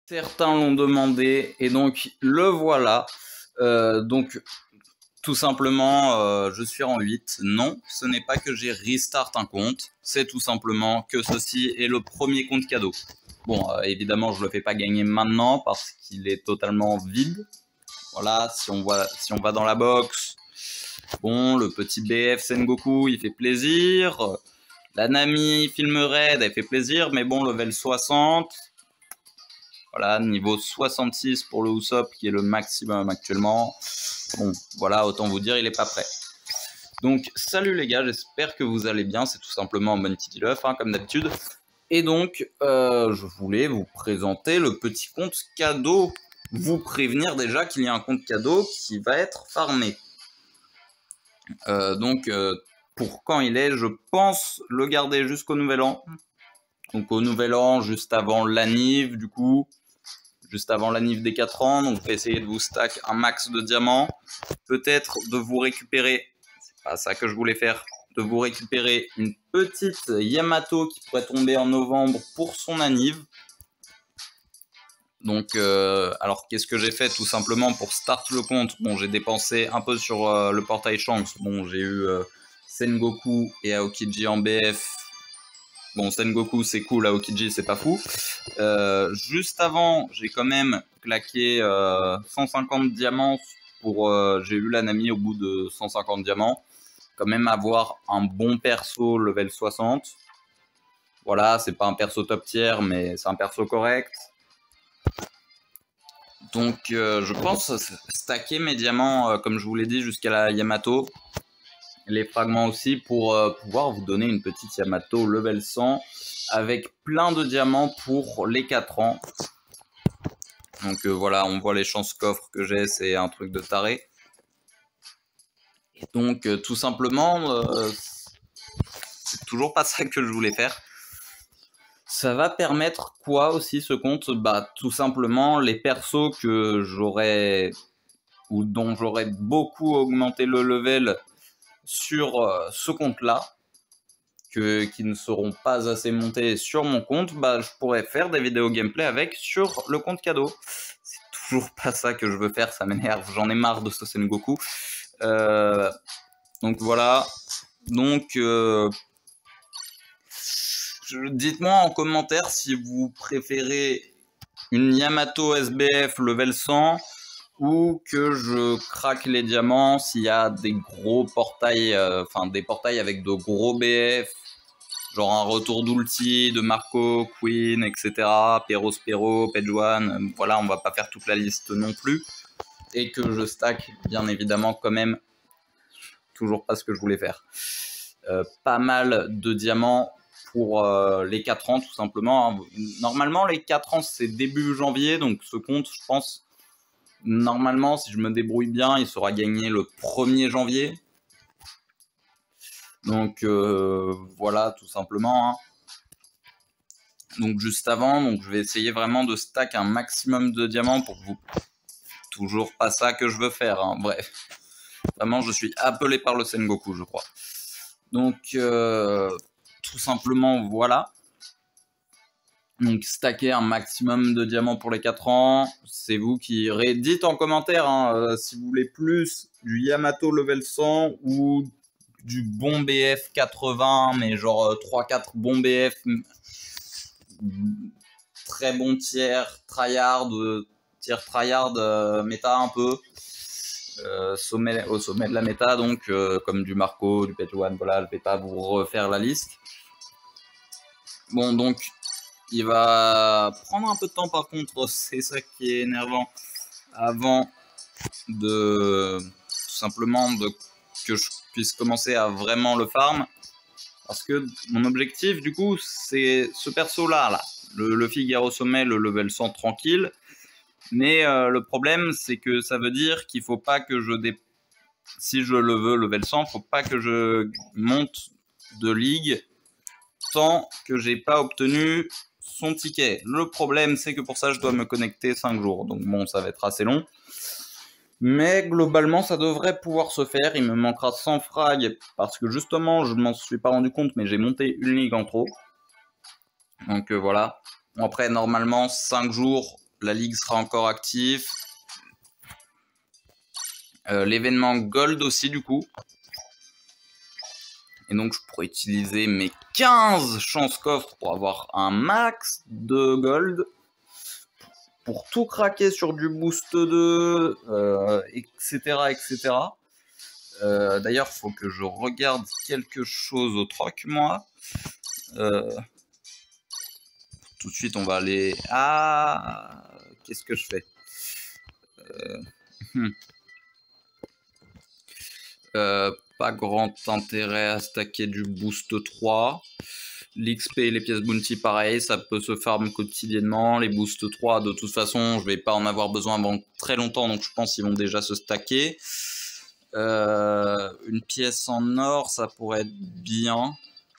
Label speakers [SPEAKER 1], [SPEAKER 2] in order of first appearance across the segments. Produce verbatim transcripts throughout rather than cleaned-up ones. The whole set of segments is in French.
[SPEAKER 1] Certains l'ont demandé et donc le voilà. Euh, donc tout simplement, euh, je suis en huit. Non, ce n'est pas que j'ai restart un compte, c'est tout simplement que ceci est le premier compte cadeau. Bon, euh, évidemment, je le fais pas gagner maintenant parce qu'il est totalement vide. Voilà, si on voit, si on va dans la box, bon, le petit B F Sengoku, il fait plaisir. La Nami Film Raid, elle fait plaisir, mais bon, level soixante. Voilà, niveau soixante-six pour le Usopp qui est le maximum actuellement. Bon, voilà, autant vous dire, il est pas prêt. Donc, salut les gars, j'espère que vous allez bien. C'est tout simplement Monty Luff, hein, comme d'habitude. Et donc, euh, je voulais vous présenter le petit compte cadeau. Vous prévenir déjà qu'il y a un compte cadeau qui va être farmé. Euh, donc, euh, pour quand il est, je pense le garder jusqu'au nouvel an. Donc, au nouvel an, juste avant l'anniv, du coup. Juste avant l'anniv des quatre ans, donc je vais essayer de vous stack un max de diamants, peut-être de vous récupérer, c'est pas ça que je voulais faire, de vous récupérer une petite Yamato qui pourrait tomber en novembre pour son anniv. Donc, euh, alors qu'est-ce que j'ai fait tout simplement pour start le compte? Bon, j'ai dépensé un peu sur euh, le portail Shanks, bon, j'ai eu euh, Sengoku et Aokiji en B F. Bon, Sengoku c'est cool, Aokiji c'est pas fou. Euh, juste avant, j'ai quand même claqué euh, cent cinquante diamants pour. Euh, j'ai eu la Nami au bout de cent cinquante diamants. Quand même avoir un bon perso level soixante. Voilà, c'est pas un perso top tier, mais c'est un perso correct. Donc, euh, je pense stacker mes diamants, euh, comme je vous l'ai dit, jusqu'à la Yamato. Les fragments aussi pour euh, pouvoir vous donner une petite Yamato level cent avec plein de diamants pour les quatre ans. Donc euh, voilà, on voit les chances coffres que j'ai, c'est un truc de taré. Et donc euh, tout simplement, euh, c'est toujours pas ça que je voulais faire. Ça va permettre quoi aussi ce compte? Bah tout simplement les persos que j'aurais ou dont j'aurais beaucoup augmenté le level sur euh, ce compte-là. Que, qui ne seront pas assez montés sur mon compte, bah, je pourrais faire des vidéos gameplay avec sur le compte cadeau. C'est toujours pas ça que je veux faire, ça m'énerve, j'en ai marre de ce Sengoku. Euh, donc voilà. Donc, euh, dites-moi en commentaire si vous préférez une Yamato S B F level cent ou que je craque les diamants s'il y a des gros portails, enfin euh, des portails avec de gros B F. Genre un retour d'ulti de Marco, Queen, et cetera. Pero Spero, Page voilà, on va pas faire toute la liste non plus. Et que je stack, bien évidemment, quand même, toujours pas ce que je voulais faire. Euh, pas mal de diamants pour euh, les quatre ans, tout simplement. Hein. Normalement, les quatre ans, c'est début janvier, donc ce compte, je pense, normalement, si je me débrouille bien, il sera gagné le premier janvier. Donc euh, voilà, tout simplement. Hein. Donc juste avant, donc je vais essayer vraiment de stack un maximum de diamants pour que vous... Toujours pas ça que je veux faire, hein. Bref. Vraiment, je suis appelé par le Sengoku, je crois. Donc, euh, tout simplement, voilà. Donc, stacker un maximum de diamants pour les quatre ans. C'est vous qui dites en commentaire hein, euh, si vous voulez plus du Yamato level cent ou du bon B F quatre-vingts, mais genre euh, trois quatre bons B F, très bon tiers, tryhard, tiers tryhard, euh, méta un peu. Euh, sommet, au sommet de la méta, donc euh, comme du Marco, du Page One, voilà, je vais pas vous refaire la liste. Bon, donc il va prendre un peu de temps par contre, c'est ça qui est énervant, avant de tout simplement de, que je puisse commencer à vraiment le farm. Parce que mon objectif du coup c'est ce perso là, là. Le, le Figaro sommet, le level cent tranquille. Mais euh, le problème c'est que ça veut dire qu'il faut pas que je dé... si je le veux level cent, faut pas que je monte de ligue tant que j'ai pas obtenu son ticket. Le problème, c'est que pour ça, je dois me connecter cinq jours. Donc bon, ça va être assez long. Mais globalement, ça devrait pouvoir se faire. Il me manquera cent frags parce que justement, je m'en suis pas rendu compte, mais j'ai monté une ligue en trop. Donc euh, voilà. Après, normalement, cinq jours, la ligue sera encore active. Euh, L'événement Gold aussi, du coup. Et donc, je pourrais utiliser mes quinze chances coffres pour avoir un max de Gold. Pour tout craquer sur du boost deux, euh, et cetera, et cetera. Euh, D'ailleurs, il faut que je regarde quelque chose au troc, moi. Euh, tout de suite, on va aller... Ah, qu'est-ce que je fais euh, hmm. euh, Pas grand intérêt à stacker du boost trois. L'X P et les pièces bounty, pareil, ça peut se farm quotidiennement. Les boost trois, de toute façon, je vais pas en avoir besoin avant très longtemps, donc je pense qu'ils vont déjà se stacker. Euh, une pièce en or, ça pourrait être bien.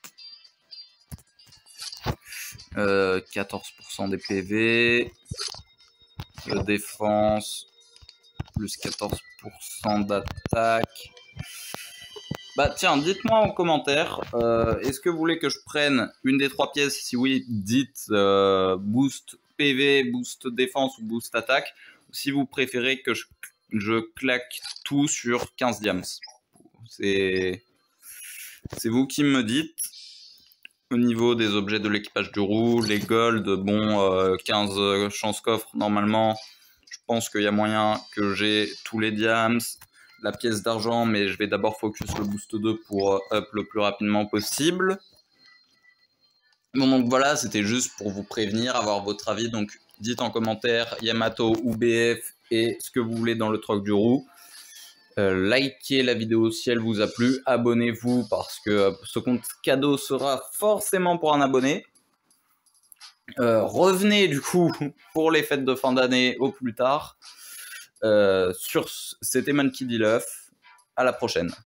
[SPEAKER 1] Euh, quatorze pour cent des P V. De défense. Plus quatorze pour cent d'attaque. Bah tiens, dites-moi en commentaire, euh, est-ce que vous voulez que je prenne une des trois pièces? Si oui, dites euh, boost P V, boost défense ou boost attaque. Ou si vous préférez que je, je claque tout sur quinze diams. C'est vous qui me dites. Au niveau des objets de l'équipage du roux, les gold, bon, euh, quinze chances coffre normalement. Je pense qu'il y a moyen que j'ai tous les diams. La pièce d'argent, mais je vais d'abord focus le boost deux pour up le plus rapidement possible. Bon, donc voilà, c'était juste pour vous prévenir, avoir votre avis. Donc dites en commentaire Yamato ou B F et ce que vous voulez dans le troc du roux. Euh, likez la vidéo si elle vous a plu. Abonnez-vous parce que ce compte cadeau sera forcément pour un abonné. Euh, revenez du coup pour les fêtes de fin d'année au plus tard. Euh, sur C'était Monkey D. Luff. À la prochaine.